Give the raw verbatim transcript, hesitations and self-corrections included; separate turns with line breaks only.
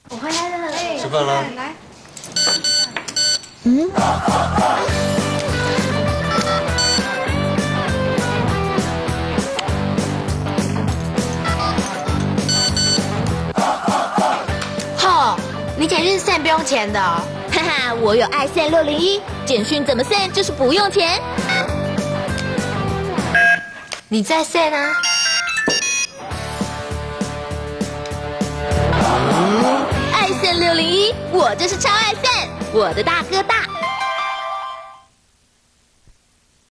我回来了，哎，
吃饭了。
来。
嗯。
吼，你简讯 send 不用钱的、哦。
哈哈，我有爱线六零一，简讯怎么 send 就是不用钱。
你在 send 啊？
爱线六零一，我就是超爱线，我的大哥大。